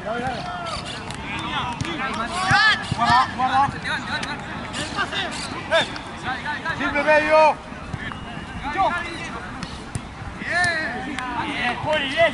Guarda. Simple medio. Bien, Juli, bien.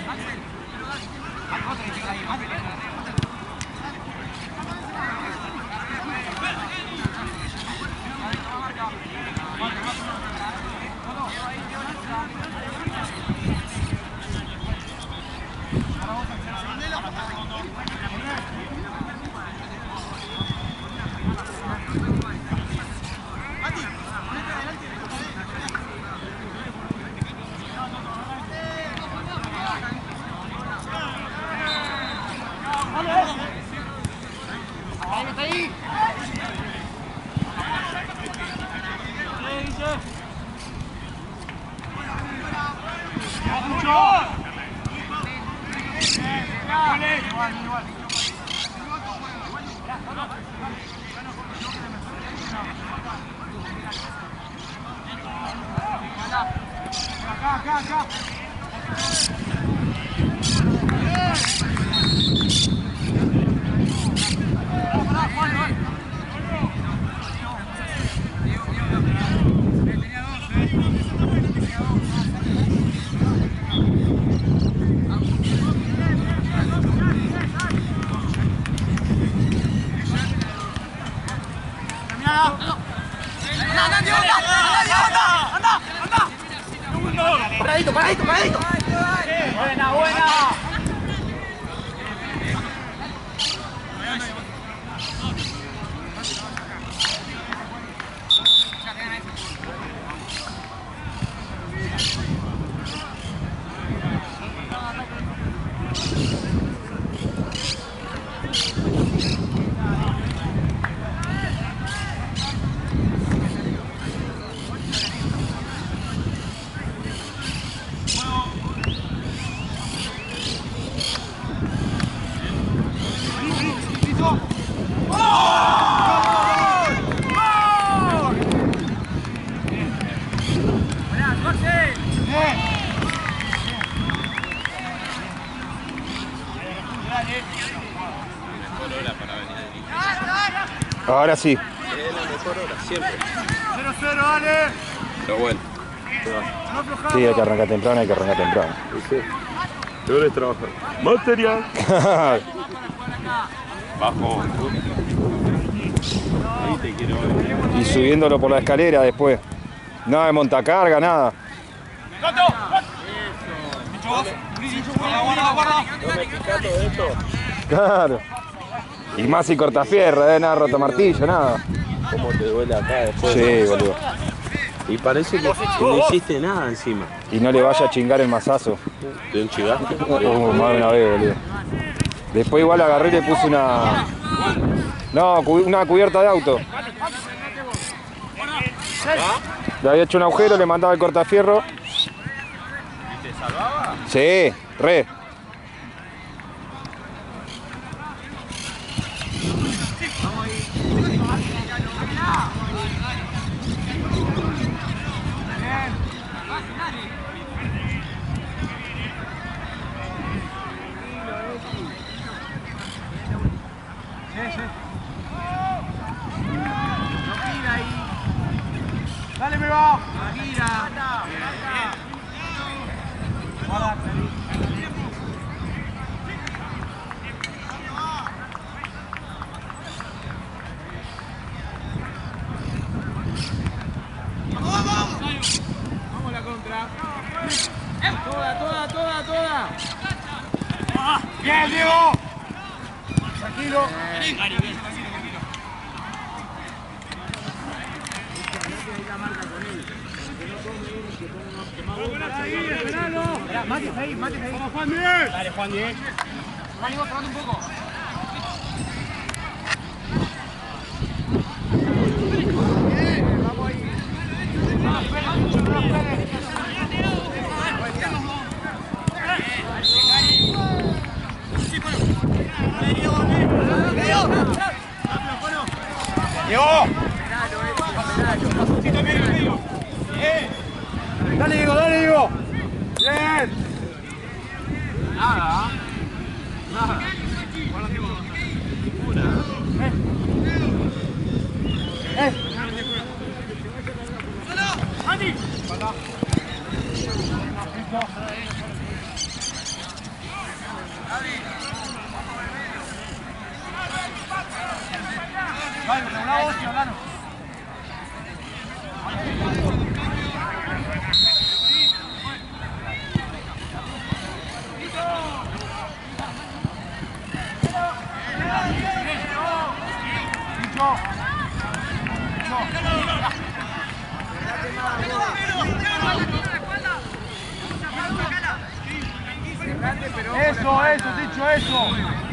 Acá. Paradito. Buena. Ahora sí. Es la mejor hora, siempre. 0-0, dale. Pero bueno. Sí, hay que arrancar temprano. Sí. Peor es trabajar. Material. Bajo. Ahí te quiero ver. Y subiéndolo por la escalera después. Nada de montacarga, nada. Guarda. No me pica todo esto. Claro. Y más si cortafierro, nada roto martillo, nada. ¿Cómo te duele acá después? Sí, boludo. Y parece que no hiciste nada encima. Y no le vaya a chingar el mazazo. ¿De un chivaste? Más de una vez, boludo. Después igual agarré y le puse una... No, una cubierta de auto. Le había hecho un agujero, le mandaba el cortafierro. ¿Y te salvaba? Sí, re. Dale, me va. Gira. Vamos la contra. Toda. Bien, Diego. Tranquilo. Mate ahí. Vamos, Juan Diez. Dale, Juan Diez. Juan, vos probando un poco. Vamos ahí. Diego. Dale, Diego. Bien. Nada. Eso, dicho eso.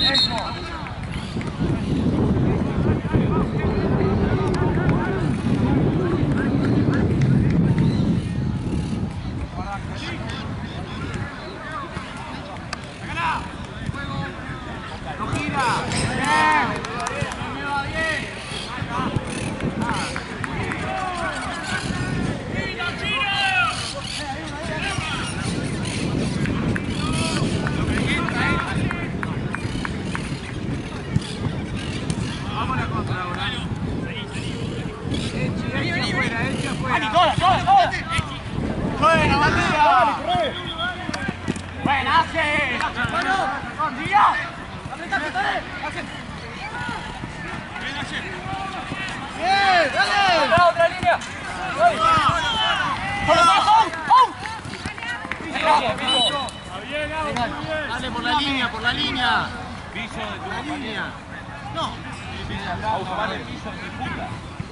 Dale por la línea. Piso de tu compañía. No. A ocupar el piso en disputa.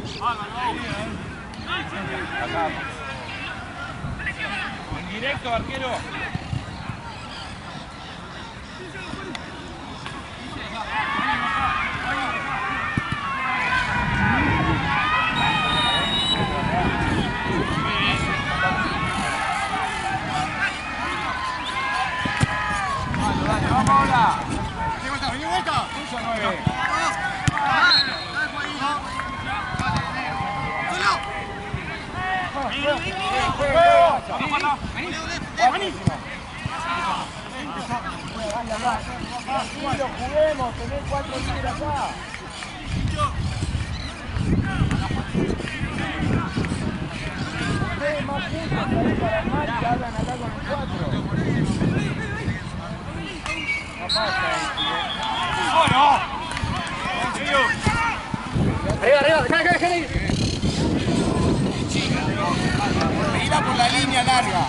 Acá. En directo, arquero. Vamos ahora. Vení vuelta. Puso 9. Juguemos, tenés 4 líderes acá. Ustedes más juntos para armar y hablan acá con el 4. Arriba, déjale ir. Iba por la línea larga.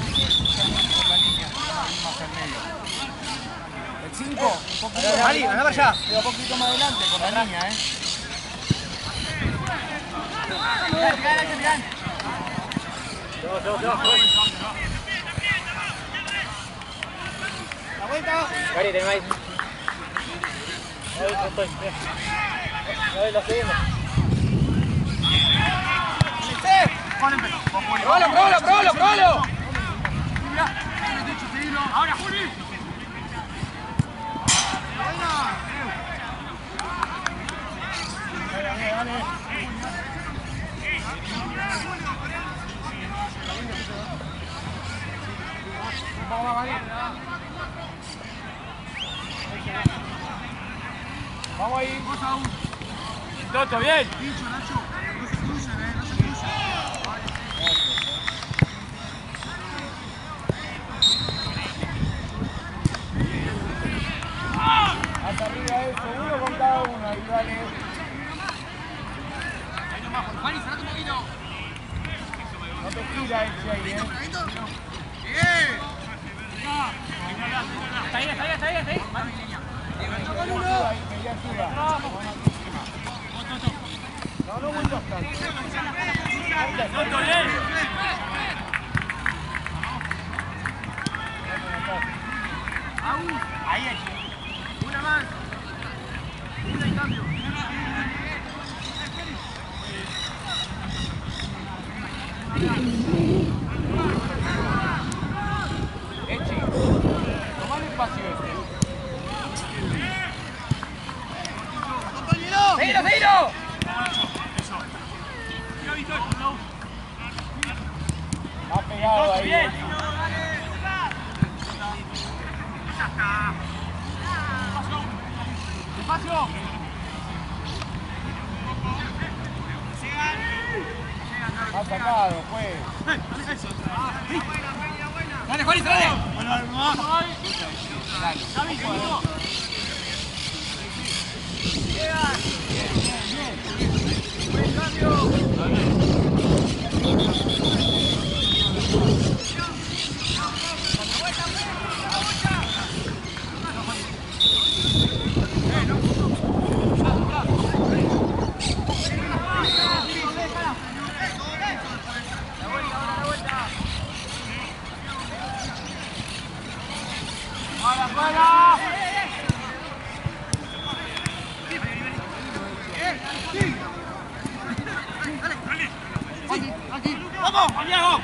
El 5, un poquito. Ali, anda para allá. Un poquito más adelante, por la línea, Mirá. La vuelta. Gary, tenés ahí. Ahí estoy. Ahí la seguimos. ¡Probalo! Ahora, Juli. Dale. Vamos ahí. Toto, bien. Hasta arriba eso, uno con cada uno, ahí vale. Mari, cerrate un poquito. No te tira ese ahí, Bien. Está ahí. No, muy bastante. Ahí. Una más. Una y cambio. Echi, tomá el espacio este. ¡Seguilo! Ha pegado ahí. Ha sacado, juez. Dale, Juanito, dale. ¡Vamos, Diego!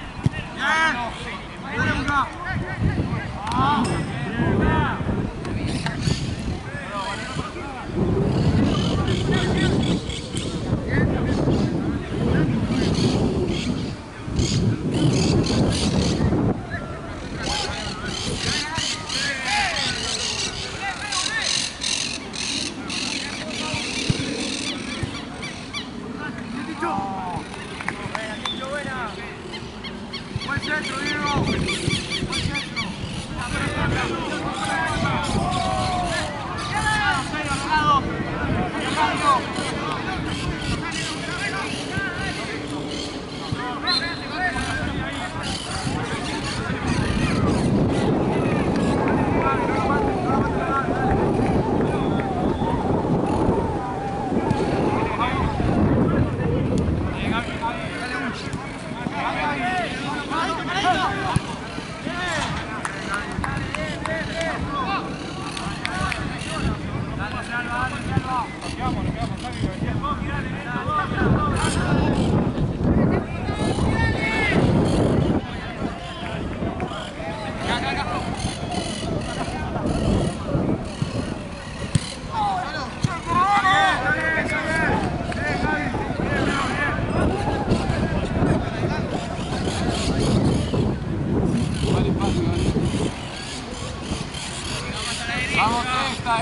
Vamos, esta,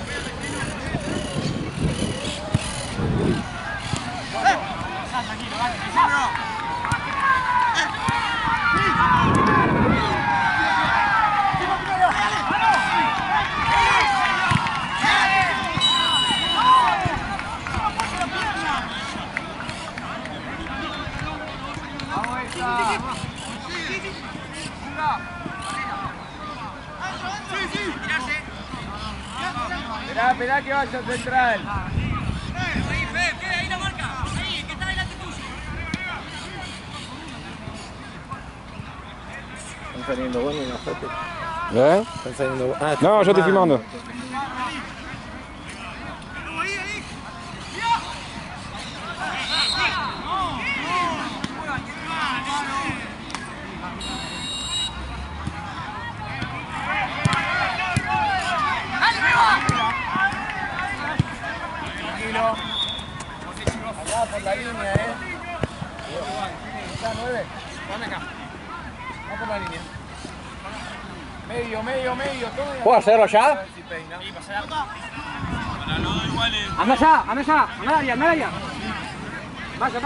Esperá que vaya central. Ahí la marca. Ahí, que está delante tuyo. Están saliendo buenos y nosotros. ¿Eh? Están saliendo buenos. Ah, No, yo estoy filmando. Acá por la línea, Está 9. Dame acá. Vamos por la línea. Medio. Todo. ¿Puedo hacerlo ya? ¡Anda allá! ¡Anda al área! Vaya.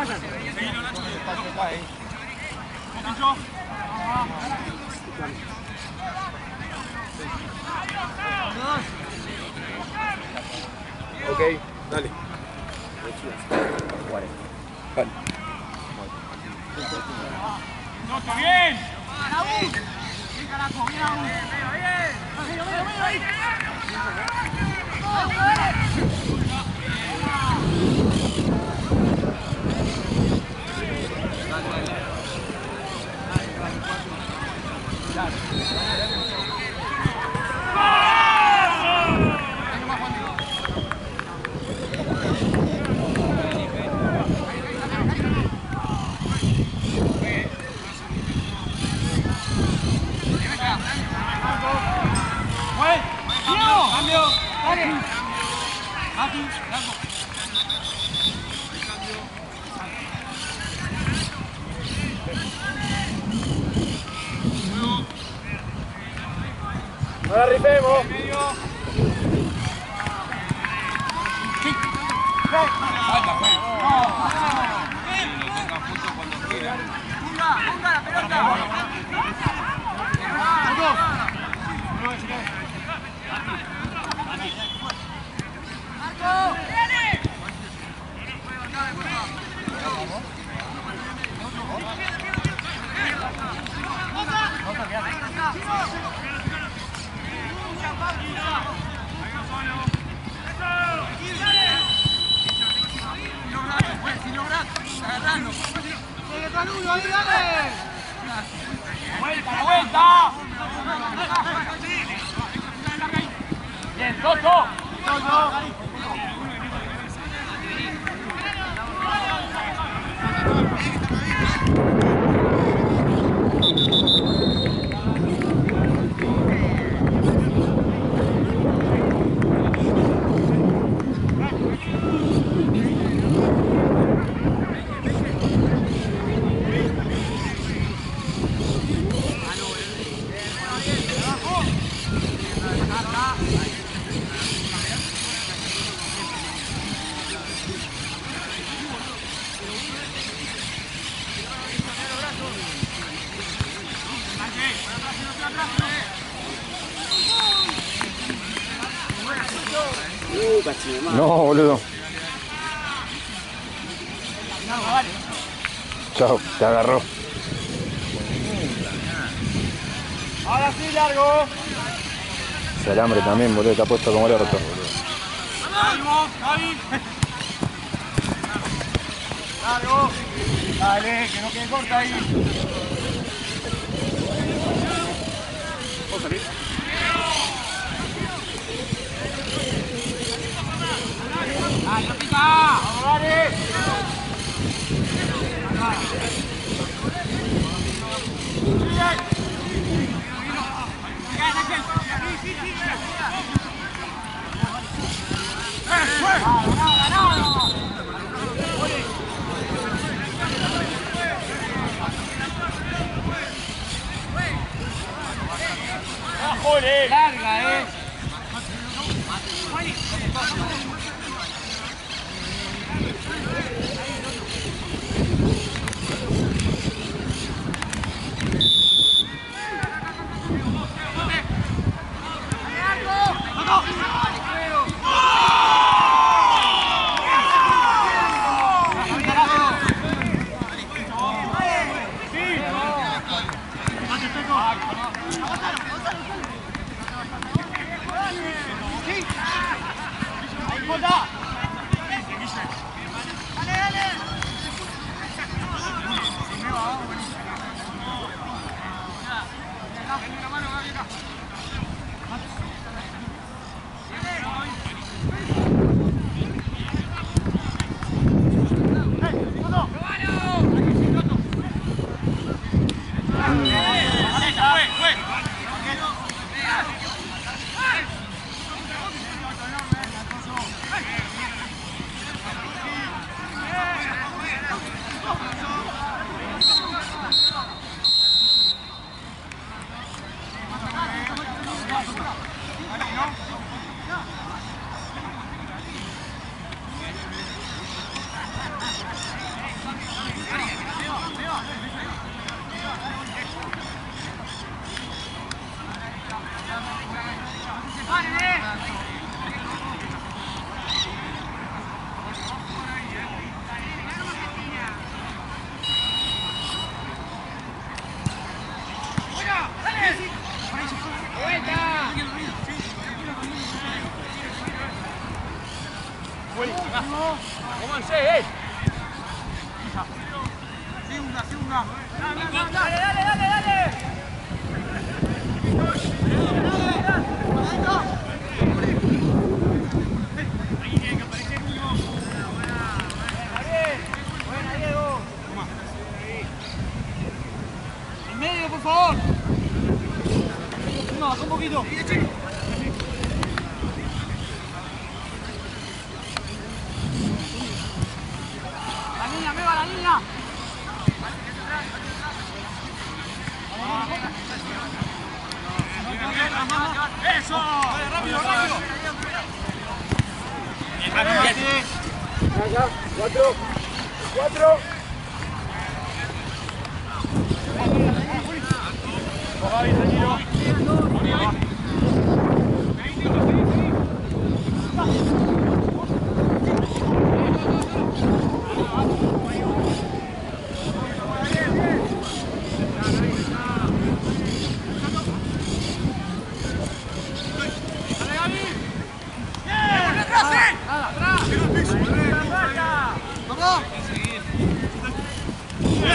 Ok, dale. Vale. ¡No, está bien! ¡Cambio! ¡Dale! Aquí, largo. No la rifemos. uno, ahí, dale. ¡Vuelta, vuelta! Bien, Toto. No, boludo. Chao, te agarró. Ahora sí, largo. Ese alambre también, boludo, te ha puesto como el orto. Largo. Dale, que no quede corta ahí. ¿Puedo salir? ¡Dale, pica! ¡Vamos, dale! Larga,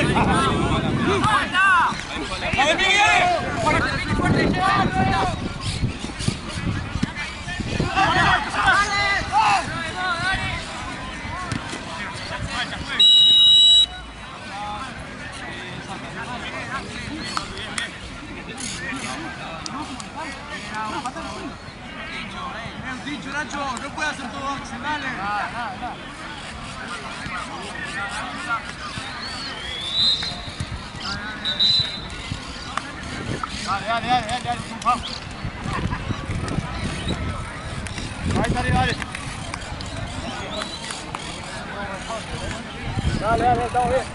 Dicho, Nacho, no puede hacer todo action, dale. Dale. Dale. Dale, estamos bien.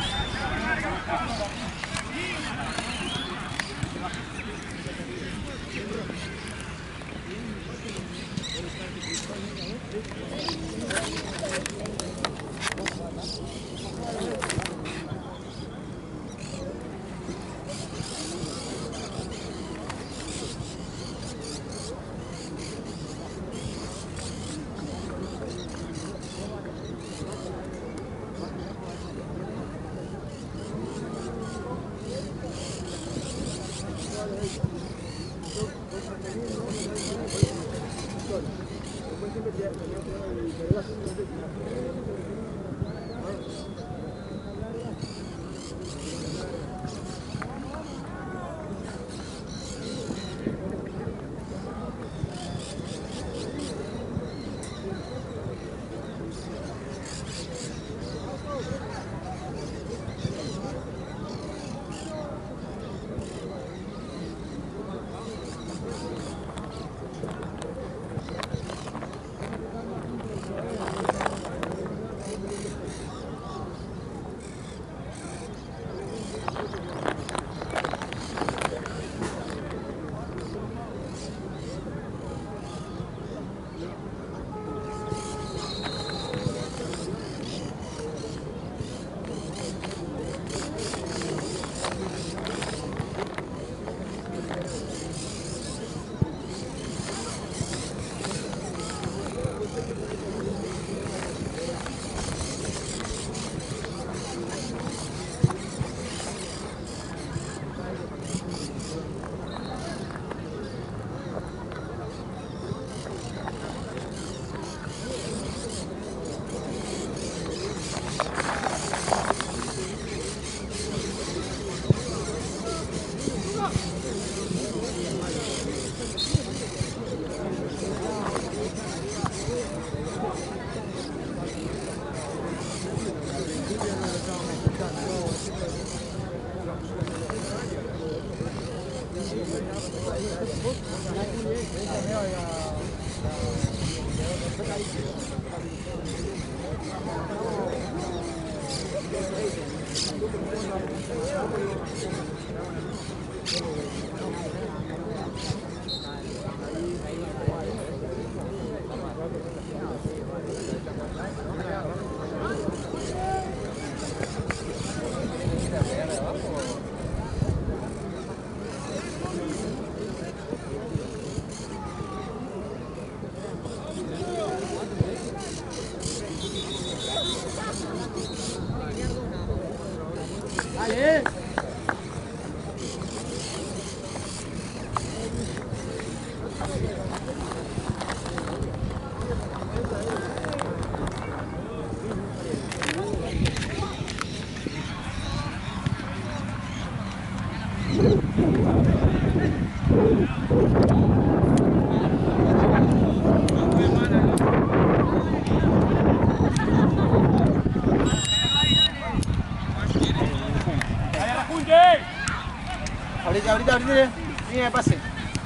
Ahorita, línea de pase.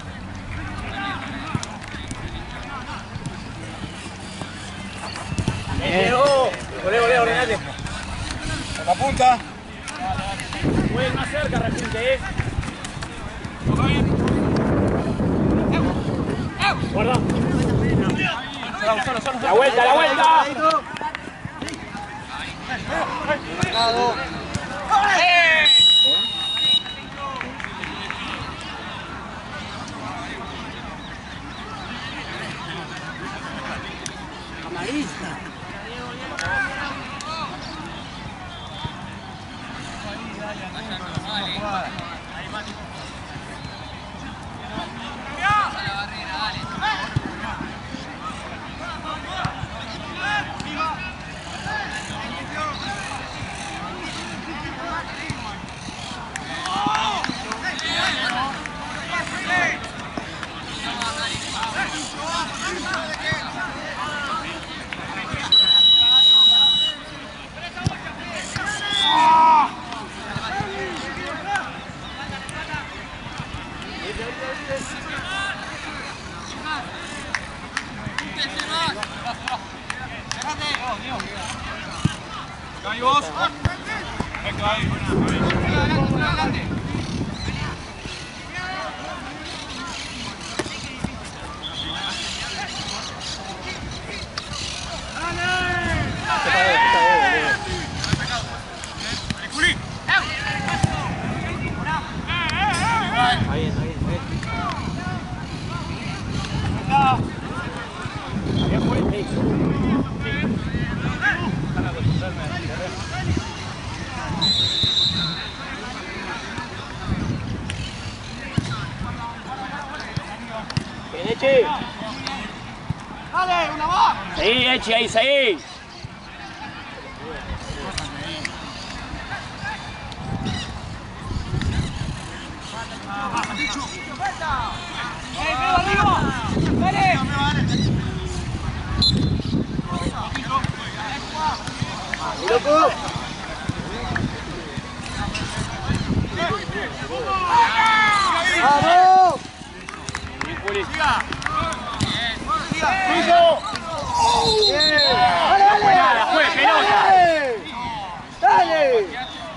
Volé, ordenate. La punta. Puedes más cerca, Repunte, Guarda. La vuelta. Ahí vos. Perfecto, ahí. Adelante. Dale, una más. Seguí, Echi, ahí, seguí. ¡Loco! ¡Vamos! Bien, Juli. ¡Siga! No fue nada, fue pelota. ¡Dale!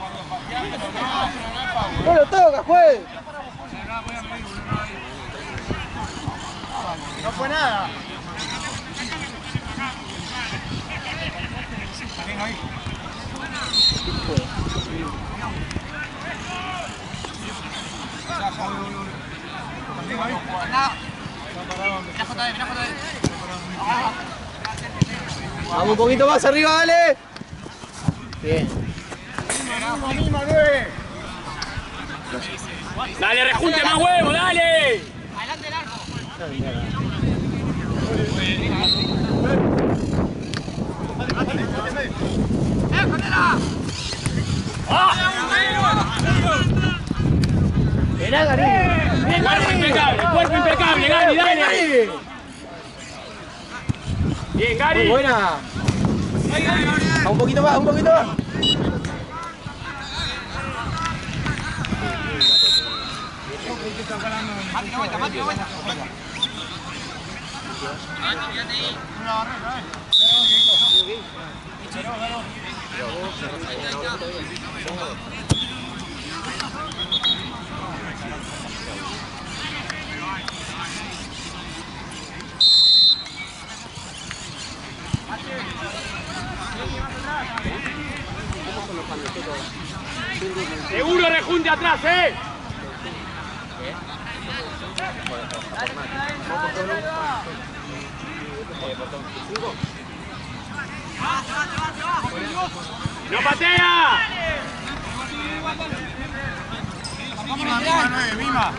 ¡No lo toca, juez! No fue nada. Vamos un poquito más arriba, dale. Bien. Dale, rejunte más huevo, dale. Adelante el arco. Mirá, Gary. Cuerpo impecable, Gary, dale. Bien, Gary. Muy buena. Un poquito más, un poquito más. Mati, vuelta. Seguro rejunte atrás, ¡No patea! Mima.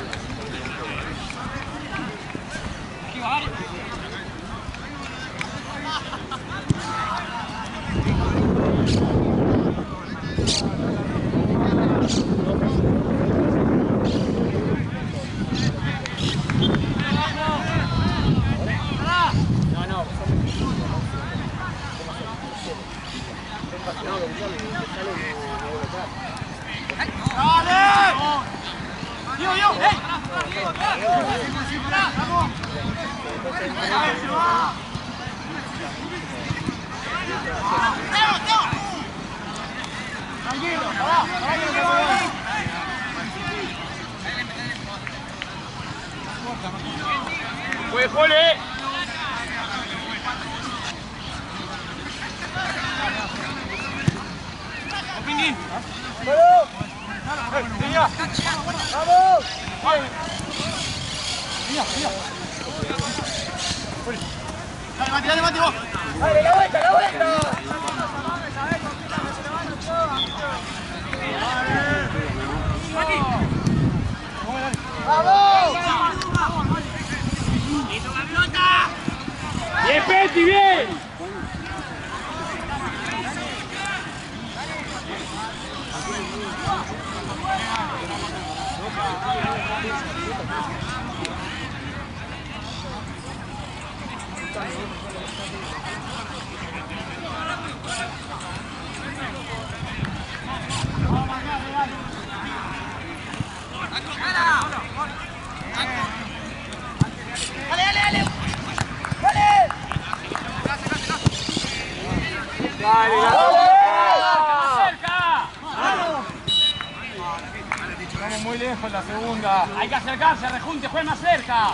¡Fue, Jole! ¡Vamos! Dale, Mati, vos. ¡Dale, la vuelta, la vuelta! ¡Vamos! ¡Bien, Peti, bien! ¡Dale! después la segunda. Hay que acercarse, rejunte, juegue más cerca.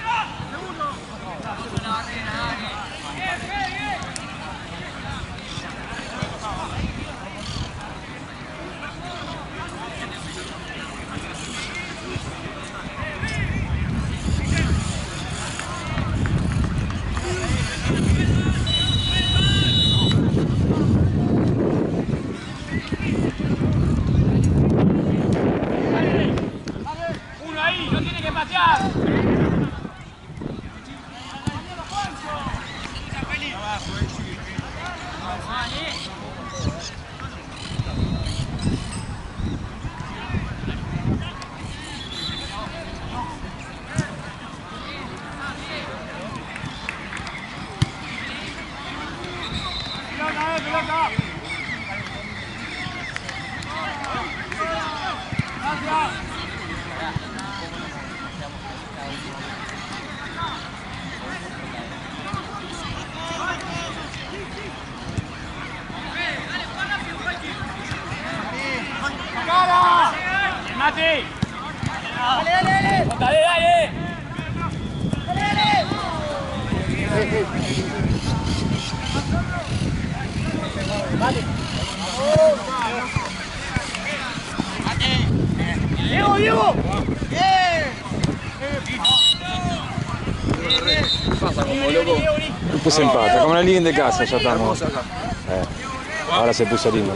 Uno ahí, no tiene que patear. Mati. Dale, dale. Dale, dale. Vale. Diego, Diego. Puse empate, como una living de casa, ya estamos. Ahora se puso lindo.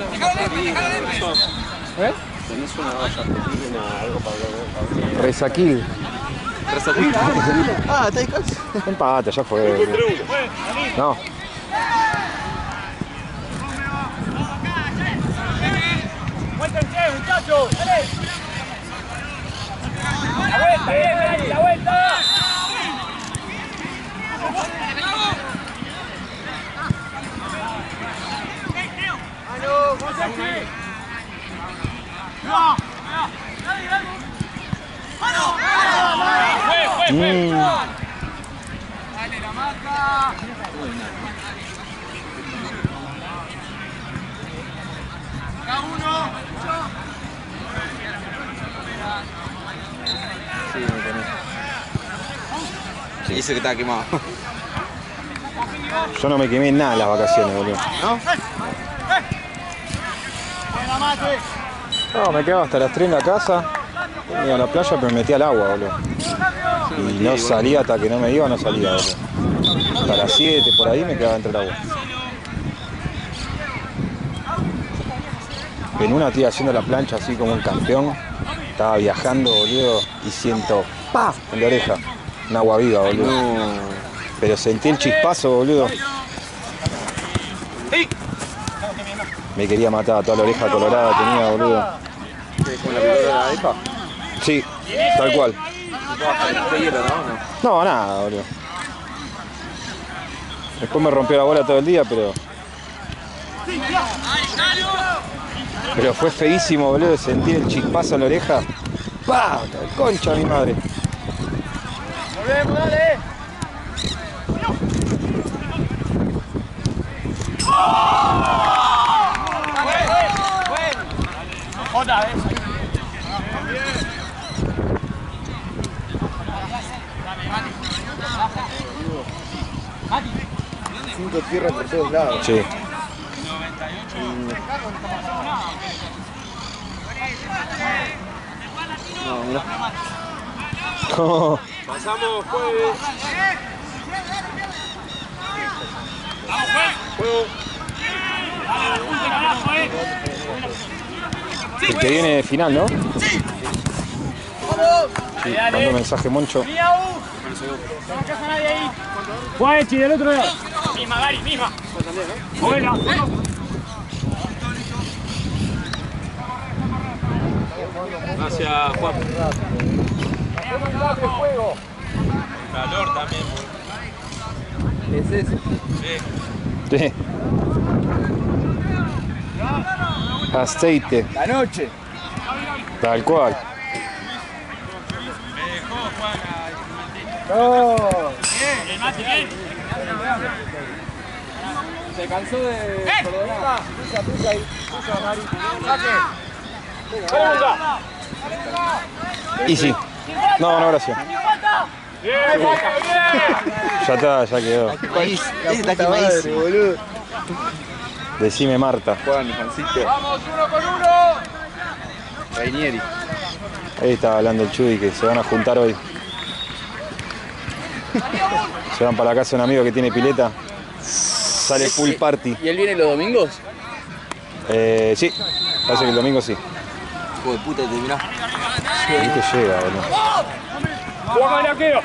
¿Tenés una valla argentina, algo para Resaquil. Ah, ¿te das? Empate, ya fue. No. Muéstrense, muchachos. Dale. La vuelta, bien, Dani, la vuelta. Mm. Dale, la marca. Cada uno. Sí, me tenés. Sí, dice que está quemado. Yo no me quemé en nada en las vacaciones, boludo. ¿No? No, me quedaba hasta las 3 en la casa. Iba a la playa, pero me metí al agua, boludo. Y no salía hasta que no me iba, no salía, boludo. Hasta las 7 por ahí me quedaba dentro del agua. En una estoy haciendo la plancha así como un campeón. Estaba viajando, boludo, y siento ¡paf! En la oreja. Un agua viva, boludo. Pero sentí el chispazo, boludo. Me quería matar, toda la oreja colorada tenía, boludo. ¿Con la pelota de la EPA? Sí, tal cual. ¿Te hielo, no? No, nada, boludo. Después me rompió la bola todo el día, pero fue feísimo, boludo, sentir el chispazo en la oreja. ¡Pah! Concha de mi madre. Volvemos, dale. Otra vez. Cinco tierras por todos lados. Sí. No, mirá. Pasamos jueves. Juego. El que viene de final, ¿no? Sí. Sí, dando mensaje Moncho. Juega Echi del otro lado. Misma, Gary, misma. Buena. Gracias, Juan. Calor también. ¿Es ese? Sí. Sí. Aceite. La noche. Tal cual. Me dejó Juan ¡Oh! Bien, Mati, bien. Se cansó de perdonar. Pusa ahí. Pusa, Mari. Saque. Y sí. No, no, gracias. Ya está, ya quedó. Ese está quemadísimo, boludo. Decime Marta. Juan, Juancito. Vamos, uno con uno. Rainieri. Ahí estaba hablando el Chuy que se van a juntar hoy. Se van para la casa de un amigo que tiene pileta. Sale full party. ¿Y él viene los domingos? Sí, parece que el domingo sí. Hijo de puta, te mirá. Ahí te llega, boludo. Juega el arquero.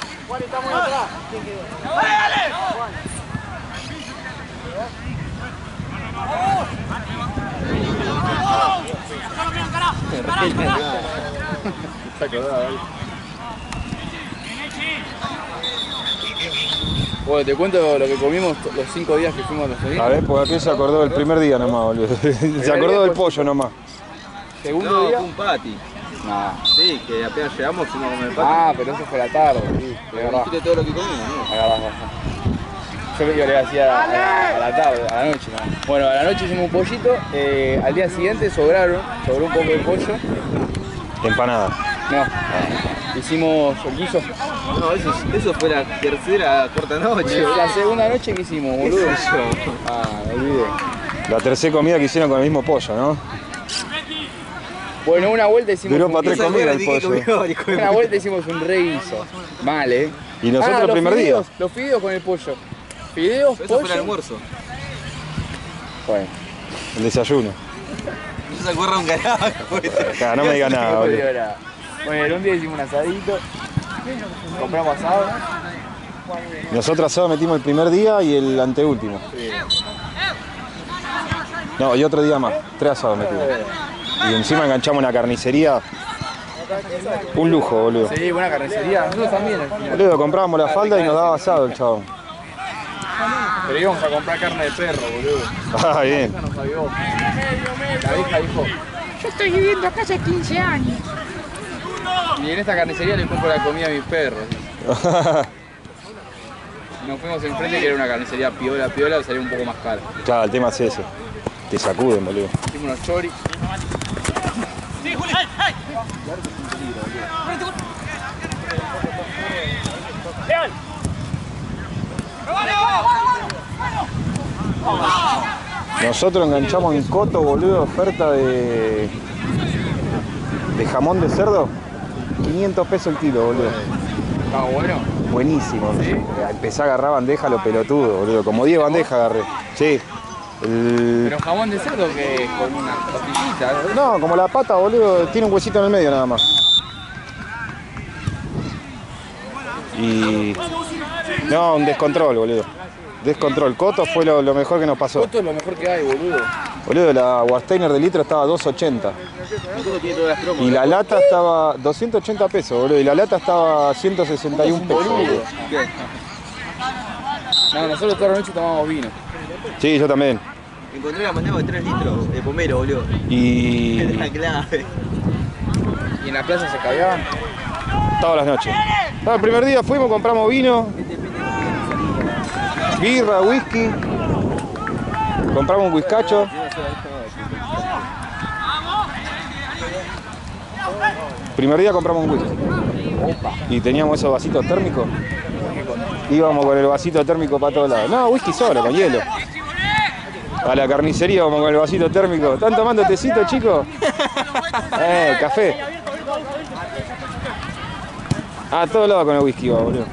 Está quedado ahí. Bueno, te cuento lo que comimos los 5 días que fuimos a los A Felinos. ver, porque aquel se acordó del primer día nomás, boludo. Se acordó del pollo nomás. Segundo día. un patty. No. Sí, que apenas llegamos fuimos a comer patty. Ah, pero eso fue la tarde. Sí, de verdad. Dijiste todo lo que comimos, ¿no? Agarrás, yo le decía a la tarde, a la noche. ¿No? Bueno, a la noche hicimos un pollito, al día siguiente sobró un poco de pollo. Empanada. No, hicimos el guiso. No, eso fue la tercera, cuarta noche. La segunda noche que hicimos, boludo. Ah, me olvidé. La tercera comida que hicieron con el mismo pollo, ¿no? Bueno, una vuelta hicimos Duró un para 3 guiso. comidas el pollo. Una vuelta hicimos un re guiso. Mal, Y nosotros el los primer día. fideos, los fideos con el pollo. Fideos, Eso pollo. fue el almuerzo. Bueno. El desayuno. No se acuerda un carajo. Acá, no me digas nada, boludo. Bueno, un día hicimos un asadito. Compramos asado. Nosotros asado metimos el primer día y el anteúltimo. No, y otro día más. 3 asados metimos. Y encima enganchamos una carnicería. Un lujo, boludo. Sí, buena carnicería. Nosotros también al final. Boludo, comprábamos la falda y nos daba asado el chabón. Pero íbamos a comprar carne de perro, boludo. Ah, bien. Esa nos avió. La vieja dijo, Yo estoy viviendo acá hace 15 años. y en esta carnicería le compro la comida a mis perros. Nos fuimos enfrente que era una carnicería piola, salía un poco más cara. Claro, el tema es ese. Te sacuden, boludo. Hicimos unos choris. Nosotros enganchamos en Coto, boludo, oferta de jamón de cerdo. 500 pesos el kilo, boludo. Estaba bueno. Buenísimo. Empecé a agarrar bandeja a lo pelotudo, boludo. Como 10 bandejas agarré. Sí. Pero jamón de cerdo que con una tortillita, ¿no? No, como la pata, boludo, tiene un huesito en el medio nada más. Y... No, un descontrol, boludo. Descontrol. Coto fue lo mejor que nos pasó. Coto es lo mejor que hay, boludo. Boludo, la Warsteiner de litro estaba 2.80. Y la lata estaba 280 pesos, boludo. Y la lata estaba 161 pesos, boludo. No, nosotros toda la noche tomamos vino. Sí, yo también. Encontré la mandaba de 3 litros de pomero, boludo. Y... Es la clave. Y en la plaza se cagaban. todas las noches. No, el primer día fuimos, compramos vino, birra, whisky, compramos un whiskacho. Primer día compramos un whisky y teníamos esos vasitos térmicos. Íbamos con el vasito térmico para todos lados. No, whisky solo, con hielo. A la carnicería vamos con el vasito térmico. ¿Están tomando tecito, chicos? Café. A todos lados con el whisky, va, boludo.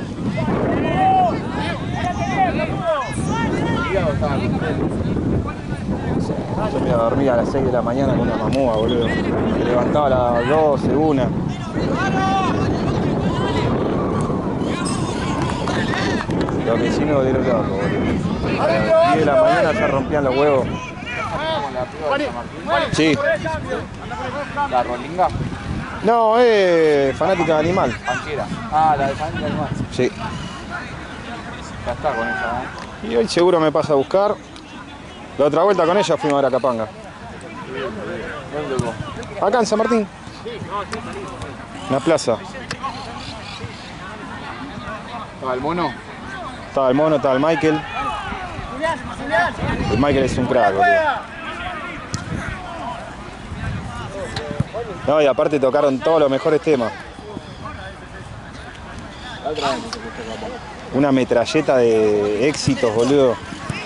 Yo me iba a dormir a las 6 de la mañana con una mamúa, boludo. Me levantaba a las 12, 1. Los vecinos volvieron locos, boludo. A las 10 de la mañana ya rompían los huevos. Sí. La rolinga. No, es fanática de animal. Panquera. Ah, la de fanática animal. Sí. Ya está con esa, ¿eh? Y hoy seguro me pasa a buscar. La otra vuelta con ella fuimos a ver a Capanga. ¿Dónde vos? Acá en San Martín. En la plaza. ¿Estaba el mono? Estaba el mono, estaba el Michael. El Michael es un crack, boludo. No, y aparte tocaron todos los mejores temas. Una metralleta de éxitos, boludo.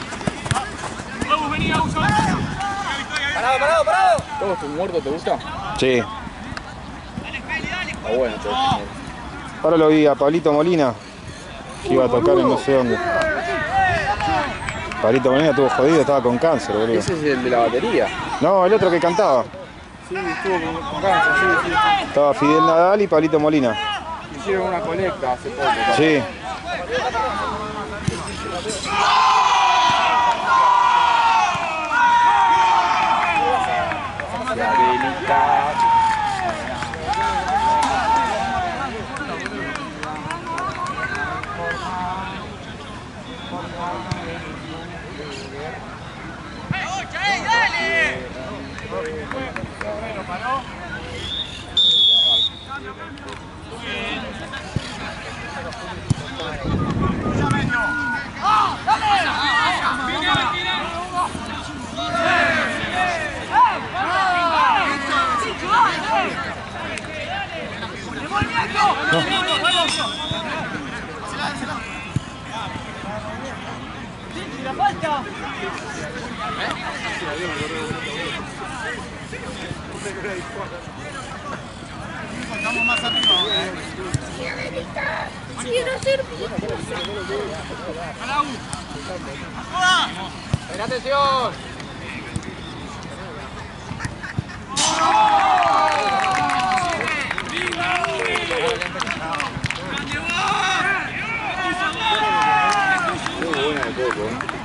Parado. ¿Todo tu muerto te gusta? Sí. Está bueno todo. Ahora lo vi a Pablito Molina, que iba a tocar en no sé dónde. Pablito Molina estuvo jodido, estaba con cáncer, boludo. Ese es el de la batería. No, el otro que cantaba. Sí, estuvo con cáncer, sí. Estaba Fidel Nadal y Pablito Molina. Hicieron una colecta hace poco. Sí. La velita. Estamos más arriba ahora, Quiero ser ¡Ven, atención! Muy buena de poco,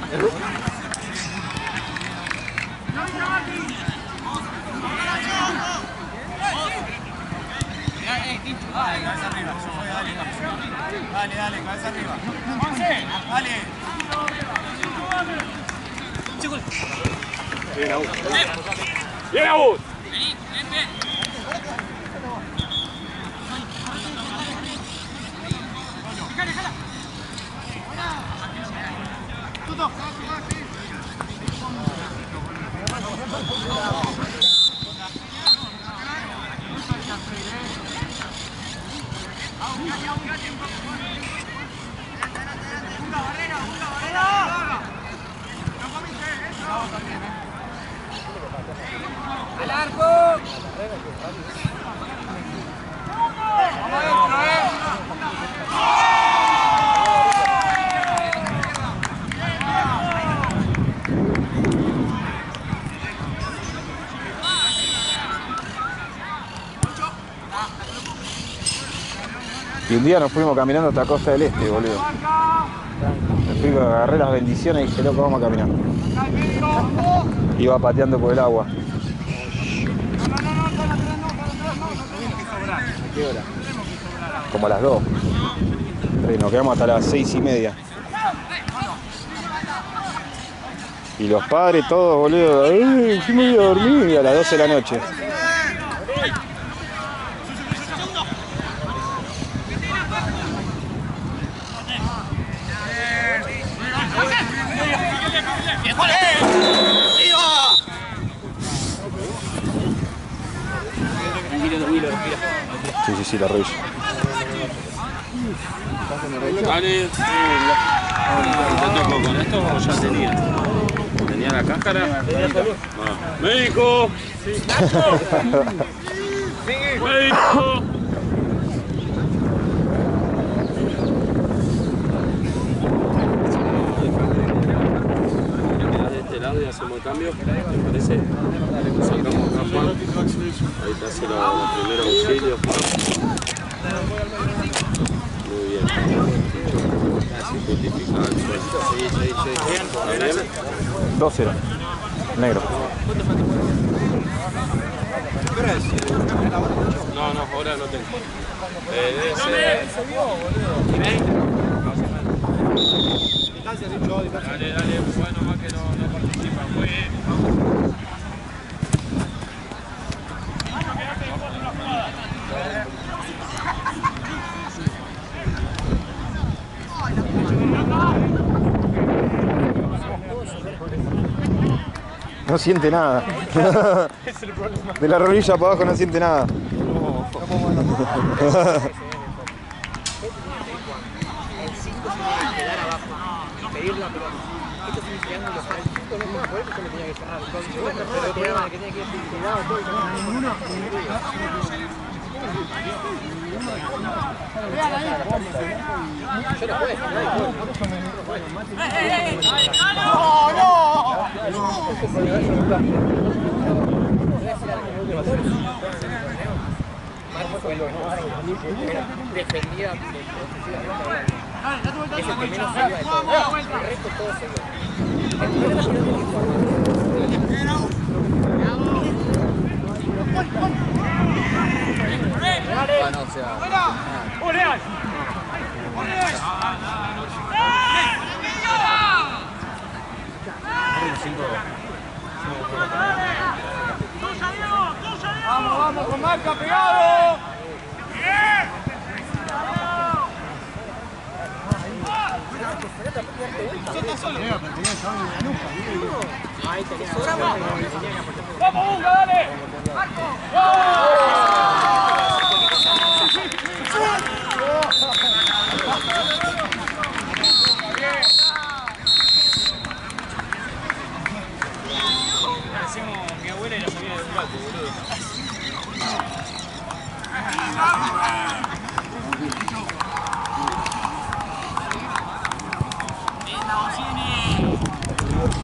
Cabeza arriba, dale, cabeza arriba. Dale. ¡Bien, Abud! ¡Al arco! ¡Vamos adentro, Y un día nos fuimos caminando hasta Costa del Este, boludo. Me fui, agarré las bendiciones y dije, loco, vamos a caminar. Iba pateando por el agua. ¿Qué hora? Como a las 2. Nos quedamos hasta las 6:30. Y los padres todos, boludo, ¡ay, sí me voy a dormir! A las 12 de la noche. Sí, la reviso. Dale, ¿te tocó con esto o ya tenía? ¿Tenía la cáscara? ¡Médico! ¡Médico! De este lado y hacemos el cambio, ¿te parece? Sacamos acá, Juan. Ahí te hace los primeros auxilios, Juan. Muy bien. Así justificado el suelo. 2-0. Negro. No, ahora no tengo. Debe ser. Dale, bueno, más que no participa. Muy bien. No siente nada. Es el problema. De la rodilla para abajo no siente nada. Pedirla, pero esto es un triángulo para el chico, no juega por eso yo me tenía que cerrar. Pero el problema es que tenía que ir cuidado todo y ninguno. Yo no juego, defendía es el que menos se iba de todo. El resto todo se iba. Bueno, o sea... Vamos, vamos, con marca, pegado. ¡Vamos, Unga, dale! Parecemos mi abuela y la familia de Flaco, boludo.